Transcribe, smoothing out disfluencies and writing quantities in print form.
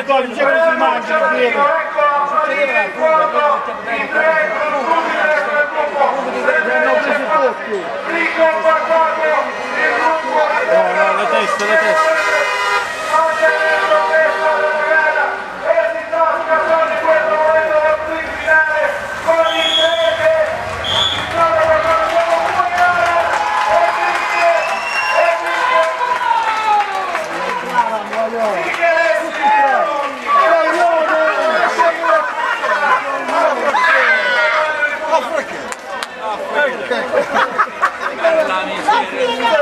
Antonio, c'è come si mangia, ecco a salire in fondo i tre gruppi del gruppo ricombattuto il gruppo le teste mantenendo questa gara e si sta scattando in questo momento lo sprint finale con il 3 si sta guardando come gara e La miseria.